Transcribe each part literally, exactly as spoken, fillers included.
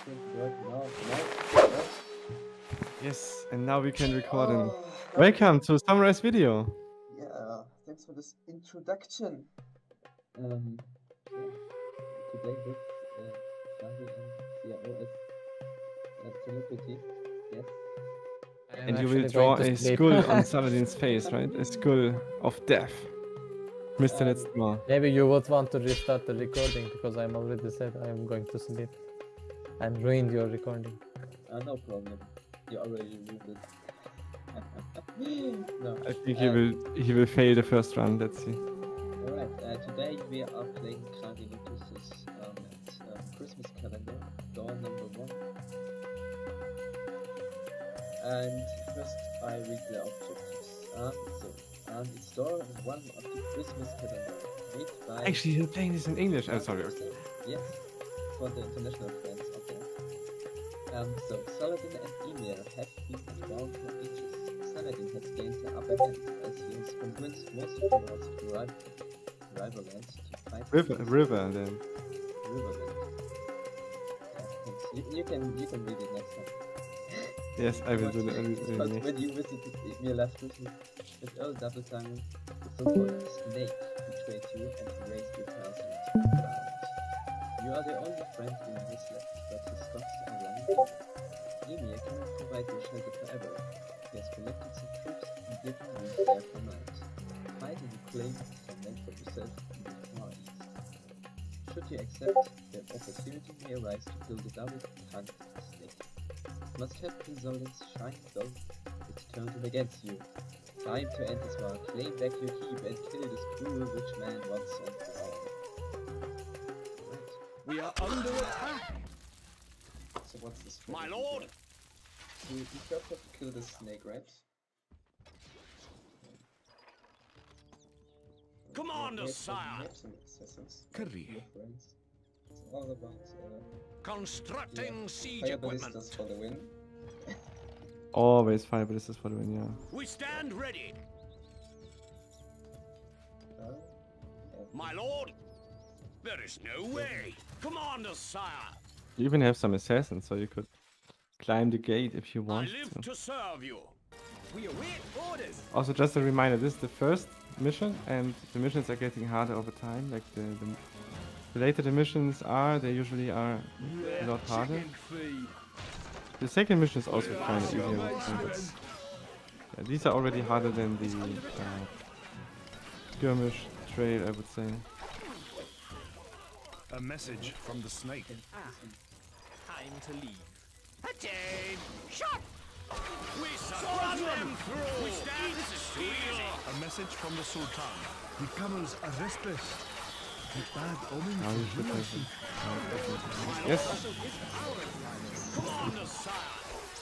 Yes, and now we can record Oh, him. Welcome to Summarize Video. Yeah, thanks for this introduction. Um, yeah, today with uh, Charlie and C R O as uh, celebrity. Yes. And you will draw a skull on Saladin's face, right? A skull of death. Mister Um, Let's Draw. Maybe you would want to restart the recording because I'm already said I'm going to sleep and ruined your recording. Uh, no problem. You already ruined it. No. I think he um, will he will fail the first run. Let's see. Alright, uh, today we are playing Kranky Noctis's um, um, Christmas calendar, door number one. And first I read the objectives. Um, so, um, it's door one of the Christmas calendar, made by... Actually, you're playing this in English. I'm sorry. Okay. Yes, for the international friends out there. Um, so, Saladin and Emir have been around for ages. Saladin has gained the upper hand as he has convinced most of the world's rival, rival lands to fight River, against river, then. Riverland. Yeah, thanks. You, you can you can read it next time. Yes, I will do the only But when you visited Emir last Christmas, with Earl Double Tongue, the so-called snake betrayed you and erased your past into the ground. You are the only friend in his left, but his stocks are running out. Emir cannot provide you shelter forever. He has collected some troops and given you their command. Fight and reclaim some land for yourself in the Far East. Should you accept, the opportunity may arise to build a double-tongued snake. Must have Consolid's shine though, it's turned him against you. Time to end this war, claim back your keep and kill this cruel rich man once and for all. Right. We are under attack! So what's this? My lord! You, you first have to kill the snake, right? Commander, We have some- sire. we have some assassins. Career. Your friends. It's all about uh, Constructing yeah, siege fire equipment. ballistas for the win. Always fire ballistas for the win, yeah. We stand ready. Uh, yeah. My lord! There is no way! Commander, sire! You even have some assassins, so you could climb the gate if you I want live to. to serve you. We await orders. Also, just a reminder, this is the first mission, and the missions are getting harder over time. Like, the, the, the later the missions are, they usually are a lot harder. The second mission is also kind of easier. But yeah, these are already harder than the uh, skirmish trail, I would say. A message from the snake. Time to leave. Attain! Shot! We run them through! We stand still! A message from the Sultan. The camels are restless. The bad omens Now you of should have Lunacy. it. Yes. Commander, sire!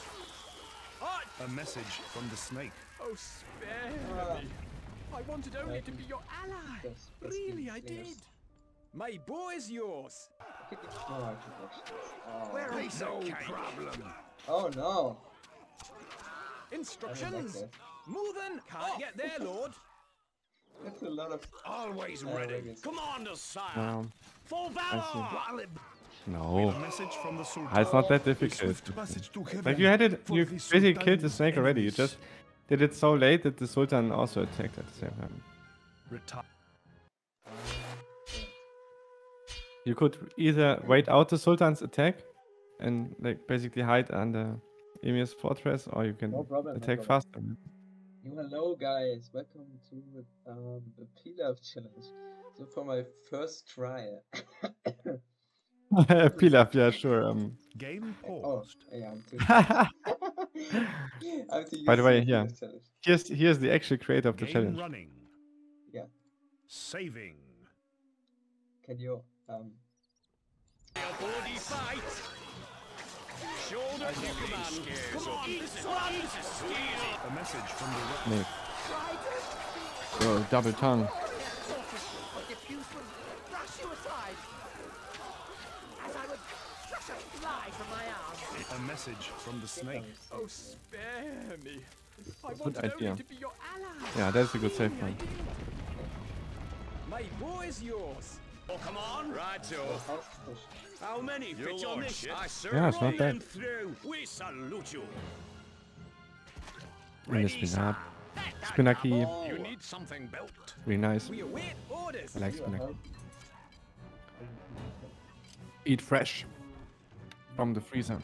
A message from the snake. Oh, spare me. I wanted only to be your ally. That's- that's Really, the I thing is- did. My boy's yours. Look at the oh, connections. Oh. Where is no problem? Oh no! Instructions. that. Moving. Can't get there, Lord. That's a lot of. Always uh, ready. ravens. Commander, sire. Um, For valor. no. A message from the Sultan. Ah, it's not that A difficult. swift passage to heaven Like, you had it, for you the basically killed the Sultan's snake already. You enemies. just did it so late that the Sultan also attacked at the same time. Retire. You could either wait out the Sultan's attack and like basically hide under Emir's fortress, or you can No problem, no attack problem. faster. You hello guys, welcome to um, the Pilaf challenge. So for my first try. Pilaf, yeah, sure. Um, Game Oh, paused. yeah, I'm too. I'm too By the used way, to yeah. this challenge. here's here's the actual creator of the Game challenge. running. Yeah. Saving. Can you um? Bloody fight. Shoulder to command. Come on, this is run. This is steely. A message from the rock. Snake. Oh, double tongue. A message from the snake. Oh, spare me. I Good wanted idea. only to be your ally. Yeah, that's a good save Really, I point. did. My boy's yours. Oh, come on. Right, so. The house push. How many Your fit on this? lordship. I serve Yeah, it's not right bad. and through. We salute you. And the spinat. Spinaki. You need something built. Really nice. We await orders. I like You are spinach. healthy. Eat fresh from the freezer.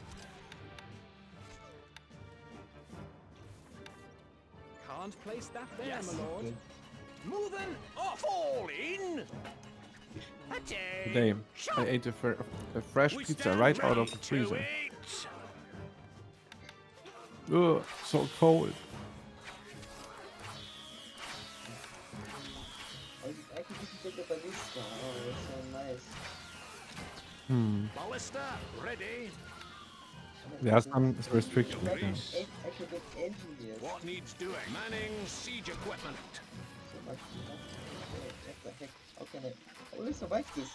Can't place that there, Yes. my lord. Good. Moving off. Fall in. Attain. Today, I ate a, fr a fresh We pizza stand right out ready of the to freezer. eat. Ugh, so cold. I, I can just take the ballista. Oh, it's so nice. Hmm. Ballista ready. There are some restrictions. I Yeah. can, I can get engineers. What needs doing? Manning siege equipment. So much. What the heck? How can I? How will I survive this?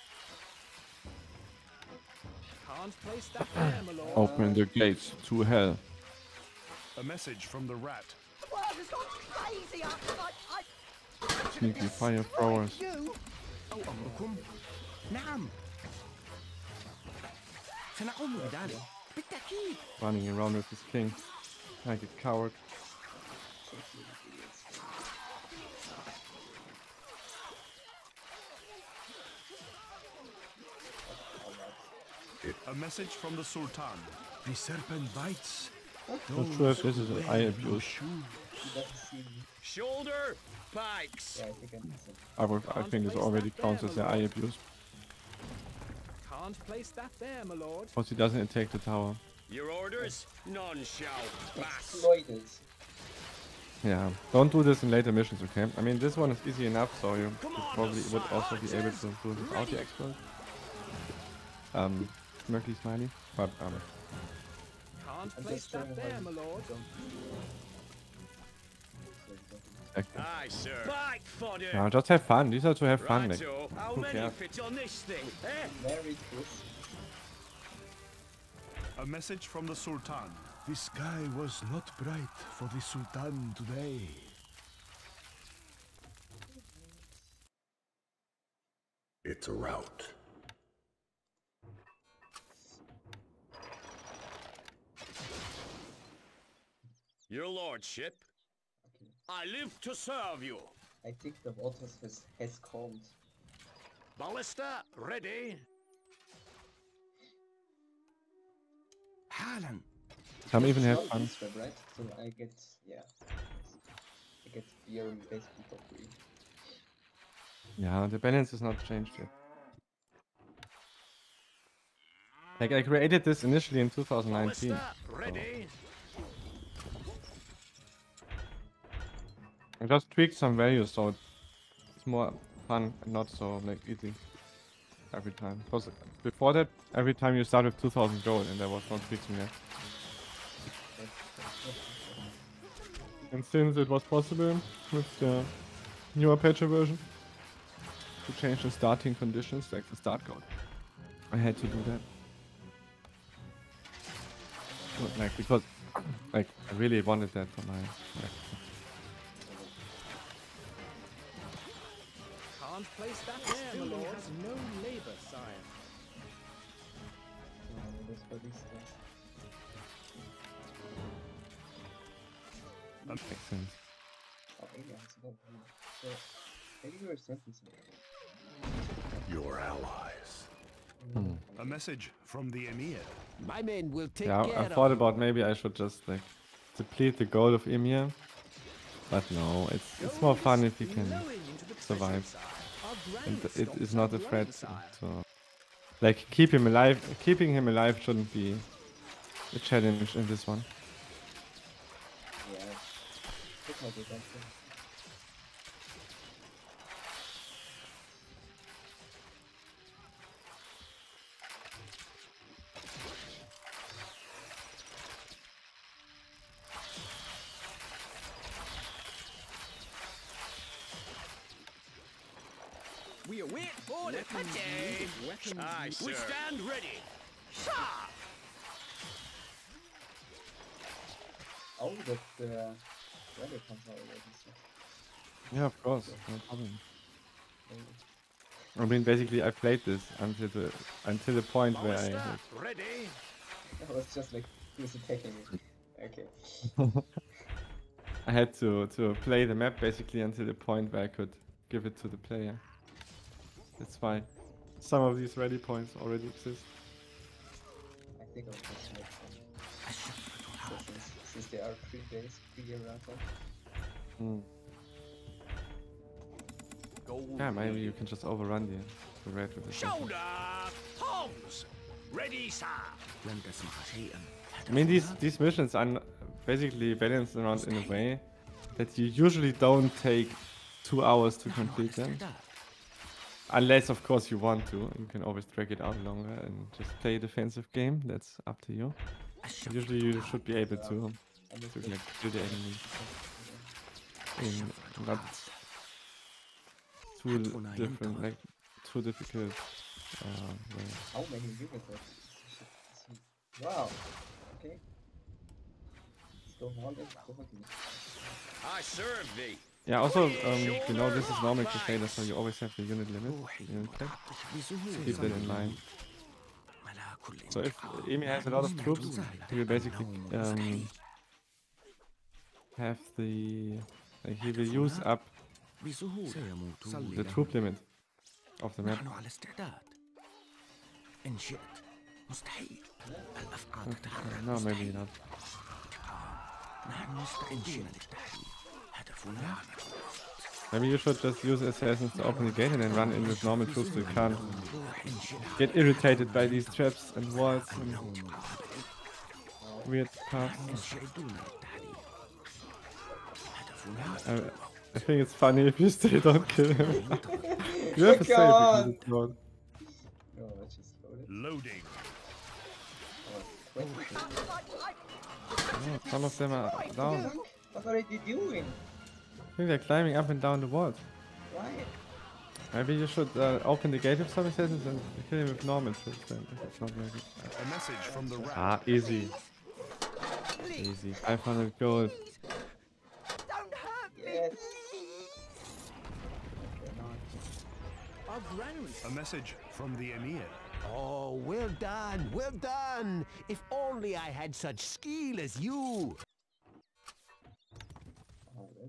Can't place that there, my lord. Open the gates to hell. A message from the rat. The world has gone crazy. I, I, I, Sneaky fire throwers. you. Oh, أمكم نعم سنقوم بذلك بالتأكيد. Running around with his king. Like a coward. A message from the Sultan. The serpent bites. Not sure if this is an eye abuse. He doesn't see me. Shoulder pikes. Yeah, I think I'm missing. I, would, I think this already counts as an eye abuse. Can't place that there, my lord. Because he doesn't attack the tower. Your orders? None shall pass. Exploited. Yeah, don't do this in later missions, okay? I mean, this one is easy enough, so you Come would on, probably would Messiah. also be able to do it without the exploit. Um, smirky smiley, but um, Can't I'm place just showing that how there, you my lord. don't. exactly. Aye, sir. Back fodder. Yeah, just have fun. These are to have fun. Like, Righto. How who many cares? fit on this thing, eh? Very crisp. A message from the Sultan. The sky was not bright for the Sultan today. It's a rout. Your lordship, Okay. I live to serve you. I think the waters has, has calmed. Ballista ready. حالا. some even have Not fun. this one, right? So I get, yeah. I get beer basically for free. Yeah, the balance is not changed yet. Like, I created this initially in two thousand nineteen. Ballista ready. I just tweaked some values so it's more fun and not so like easy every time. Because before that, every time you start with two thousand gold and there was no tweaking yet. And since it was possible with the newer patcher version to change the starting conditions, like the start code, I had to do that. But, like, because like I really wanted that for my. Like, Can't place that there, my lord. Has no labor, sire. Uh, this ballista. makes sense. Oh, yeah, it's about here. So, maybe you were sentencing. Your allies. A message from the Emir. My men will take Yeah, care I of thought you. about maybe I should just like deplete the gold of Emir, but no, it's it's more fun if you can survive, and it is not a threat. So, like keep him alive. Keeping him alive shouldn't be a challenge in this one. Yeah. Look how they got them. We await order. Attain. Aye, sir. We stand ready. Sharp. Oh, that the uh, weather comes out already. So. Yeah, of course, no problem. maybe. I mean, basically, I played this until the until the point where I Ballista, ready. I was just like, who's attacking me? Okay. I had to to play the map basically until the point where I could give it to the player. That's why some of these ready points already exist. I think I'll just make them. So since, since they are pre-based, pre-errata. Hmm. Gold Yeah, maybe you needed. can just overrun the the red with the second. Shoulder, palms. Ready, sir. لن تسمع شيئا. I mean, these these missions are n- basically balanced around in a way that you usually don't take two hours to complete them. Unless, of course, you want to. You can always drag it out longer and just play a defensive game. That's up to you. Usually, you should be able to And to it's like kill the enemy in not too different, like too difficult uh, way. how many units are see? Wow. Okay. Let's go all in. Go for me. I serve thee. Yeah, also, um, you know, this is normal Crusader, so you always have the unit limit, unit cap. Keep that in mind. So if Emi has a lot of troops, he will basically um, have the... Like, he will use up the troop limit of the map. نحن على استعداد. إن شئت مستحيل. الأفعال تتحرك No, maybe مستحيل. not. نحن مستعدين للتحدي. هدفنا Maybe you should just use assassins to open the gate and then run in with normal troops so you can't get irritated by these traps and walls and weird paths. مستعدون للتحدي. هدفنا I, I think it's funny if you still don't kill him. You have to Come save on. it with mode. No, let's just load it. Loading. Oh, wait. Oh, some of them are down. What are you doing? I think they're climbing up and down the walls. Why? Maybe you should uh, open the gate with some assassins and kill him with normal troops then, if it's not working. A message from the rat. Ah, easy. Easy. five hundred gold. Don't hurt me, Yes. please. Okay, now A message from the Emir. Oh, well done, well done. If only I had such skill as you. alright.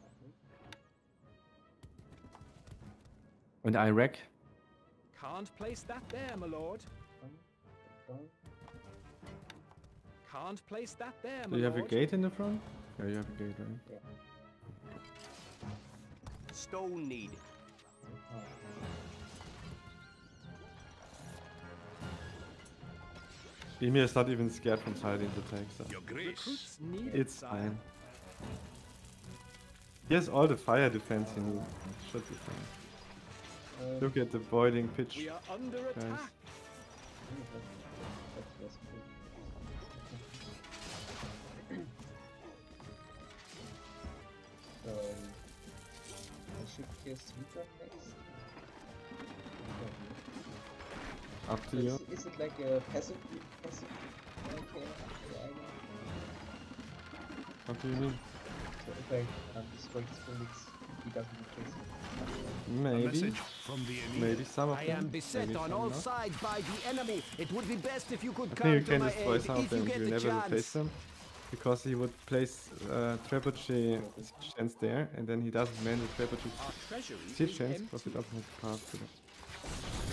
And Iraq? Can't place that there, my lord. Alright. Can't place that there, my Do you have a lord. gate in the front? Yeah, you have a gate, right? Stone needed. Emir is not even scared from Saladin's attacks, so Your grace. Recruits needed, it's sire. fine. He has all the fire defense he needs. It should be fine. Um, Look at the boiling pitch. We are under Guys. attack. That's, that's cool. So, I should kill Sweeper next. Up to Is, you. is it like a passive passive okay, yeah, What do you mean? so if I um, destroy his buildings, he doesn't replace it. A Maybe. message from the Emir. Maybe some of I them. am beset maybe on some all not. sides by the enemy. It would be best if you could I come think you to can my destroy aid some of if you them. get You the never replace chance. them. Because he would place uh, Trebuchet chance there, and then he doesn't man the Trebuchet Our treasury siege is chance empty. because he doesn't have the path to that.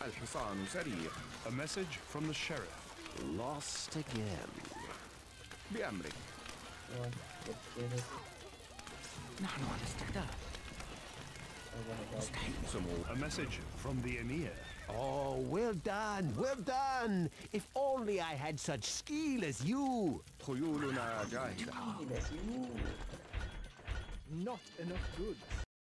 الحصان سريع. A message from the sheriff. Lost again. بأمرك. One, let's get it. نحن على استعداد. Oh my god. سمو. A message from the emir. Oh, well done, well done. If only I had such skill as you. خيولنا جاهزة. That's you. Not enough goods.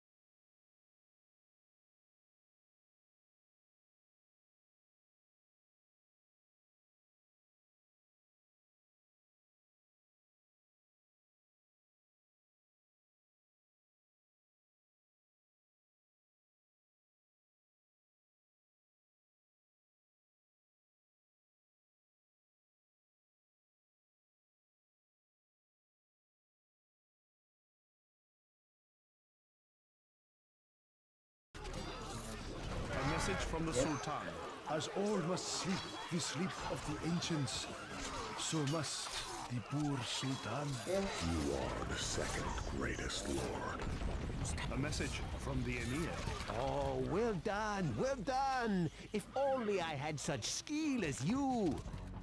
A message from the Sultan. As all must sleep the sleep of the ancients, so must the poor Sultan. You are the second greatest lord. A message from the emir. Oh, well done, well done. If only I had such skill as you.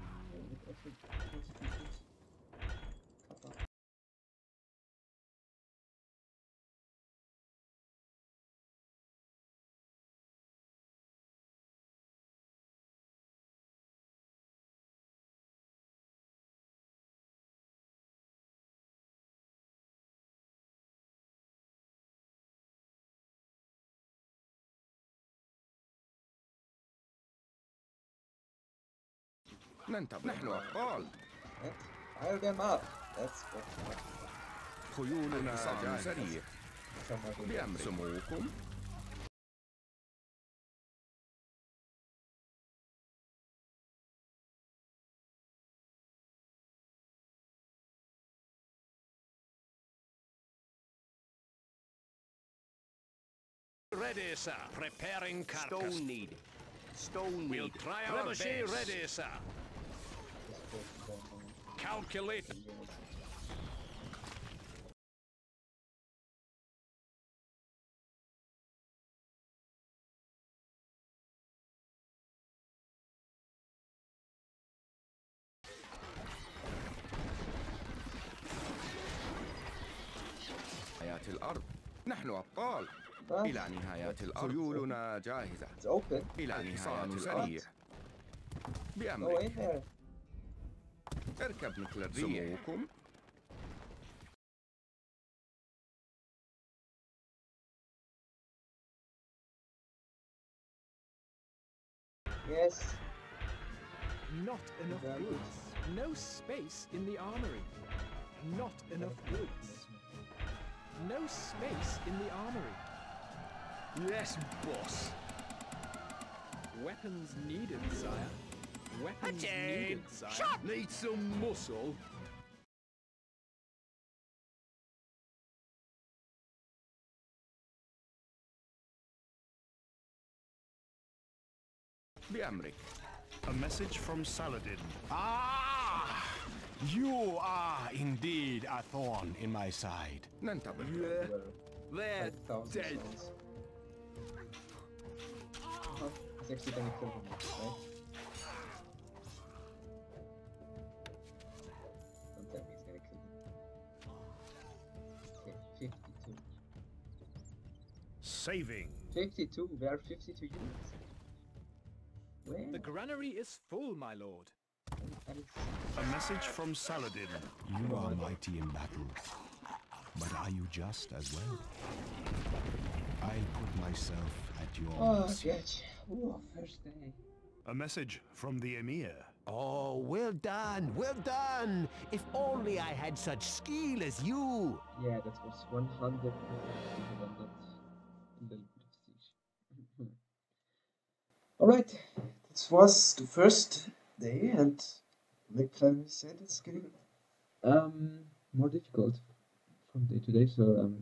ننتظر. نحن أبطال. Let's fire them up. That's what خيولنا حصان سريع. someone بأمر سموكم. Ready, sir. Preparing carcass. Stone needed. Stone We'll needed. try our best. Ready, sir. Calculate. نهايات الأرض. نحن أبطال. Ah, إلى نهايات الأرض. خيولنا جاهزة. it's open. إلى نهايات الحصان سريع. Go بأمرك. in there. اركب مثل الريح. سموكم. Yes. Not enough Very good. goods. No space in the armory. Not enough goods. No space in the armory. Yes, boss. Weapons needed, sire. Weapons needed, sire. Need some muscle. بأمرك. A message from Saladin. Ah! You are indeed a thorn in my side. ننتظر. They're Thousand dead. souls. Oh, it's actually gonna kill him, right? Don't tell me it's gonna kill him. Okay, fifty-two. Saving. fifty-two, we are fifty-two units. Where? The granary is full, my lord. A message from Saladin. You are mighty in battle, but are you just as well? I'll put myself at your Oh, mercy. good. Ooh, first day. A message from the emir. Oh, well done, well done. If only I had such skill as you. Yeah, that was one hundred percent on that little bit of siege. Alright, this was the first day, and like Clary said, it's getting um, more difficult from day to day, so um,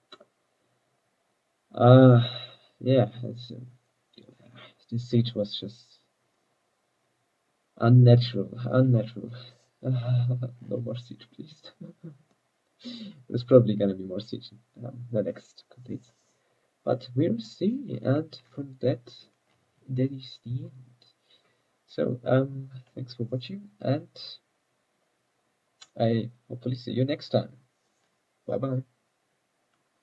uh, yeah, it's, uh, this siege was just unnatural, unnatural. No more siege, please. There's probably gonna be more siege um, the next complete. But we'll see, and from that that is the end. So, um, thanks for watching, and I hopefully see you next time. Bye bye.